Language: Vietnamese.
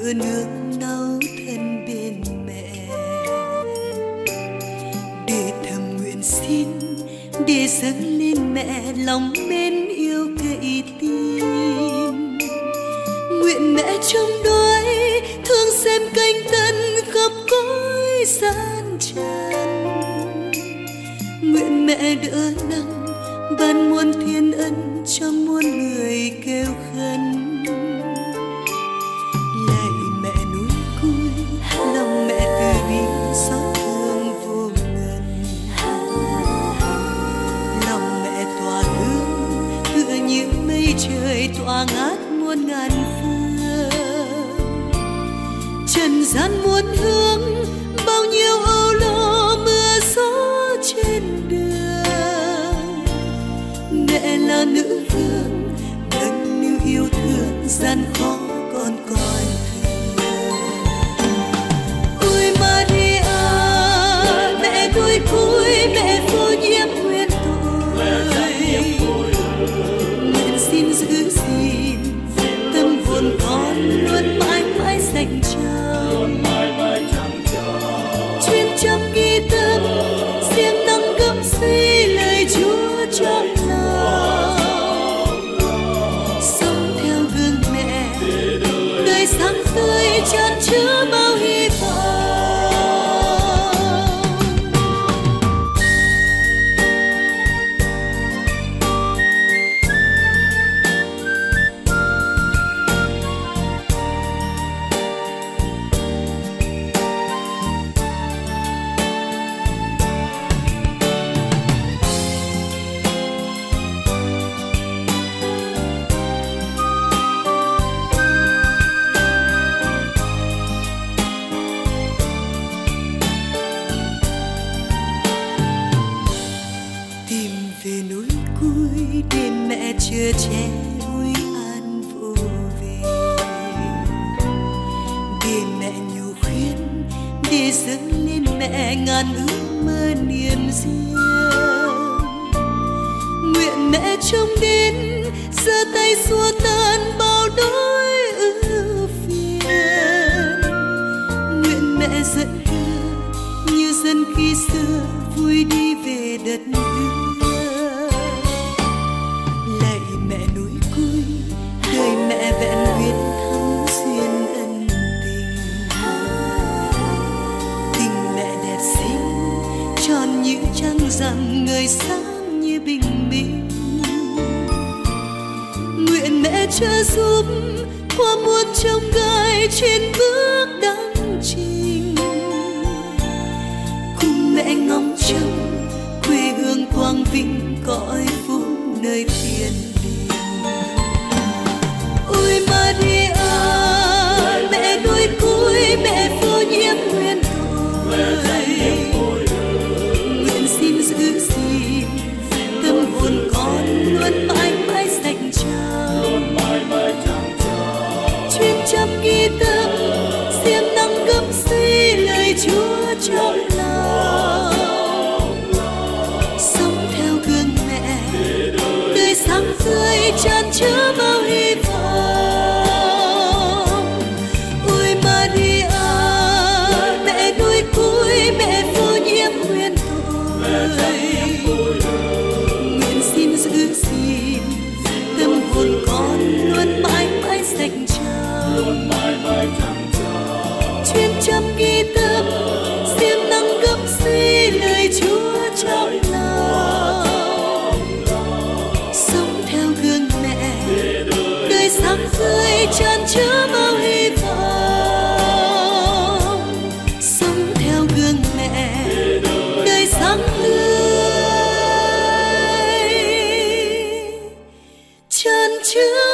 bữa nương náu thân bên mẹ, để thầm nguyện xin, để dâng lên mẹ lòng mến yêu cậy tin. Nguyện mẹ trông đói thương xem canh tân khắp cõi gian trần. Nguyện mẹ đỡ nâng ban muôn thiên ân cho muôn người kêu khấn. Lạy mẹ núi cui, lòng mẹ từ bi xót thương vô ngần. Lòng mẹ tỏa hương tựa như mây trời tỏa ngát muôn ngàn phương. Trần gian muôn hướng bao nhiêu âu lo mưa gió trên đường. Mẹ là nữ vương nâng niu yêu thương gian khó còn coi thường. Ôi Maria mẹ nuôi côi, mẹ vô nhiễm nguyên tội. Nguyện xin giữ gìn tâm hồn con luôn mãi mãi dành trao. Chuyên chăm ghi tâm riêng năng gấp suy lời Chúa trong lòng. Sống theo gương mẹ đời sáng tươi chan chứa bao hy vọng. Chưa che ôi an vô về, để mẹ nhủ khuyên, để dâng lên mẹ ngàn ước mơ niềm riêng. Nguyện mẹ trông đến giơ tay xua tan bao nỗi ưu phiền. Nguyện mẹ dẫn đưa như dân khi xưa vui đi về đất hứa. Đời mẹ vẹn nguyên thắm duyên ân tình. Tình mẹ đẹp xinh tròn như trăng rằm, người sáng như bình minh. Nguyện mẹ trợ giúp qua muôn chông gai trên bước đăng trình. Cùng mẹ ngóng trông quê hương quang vinh cõi phúc nơi thiên. Ôi Maria mẹ nuôi côi, mẹ vô nhiễm nguyên tội. Nguyện xin giữ gìn tâm hồn con luôn mãi mãi dành trao. Chuyên chăm ghi tâm riêng năng gấp suy lời Chúa trong lòng. Sống theo gương mẹ đời sáng tươi chan chứa bao hy vọng. Ôi Maria mẹ nuôi côi, mẹ vô nhiễm nguyên tội. Nguyện xin giữ gìn tâm hồn con luôn mãi mãi dành trao. Chuyên chăm ghi tâm riêng năng gấp suy lời Chúa trong lòng. Sống theo gương mẹ đời sáng tươi chan chứa bao hy vọng. Sống theo gương mẹ đời sáng tươi chan chứa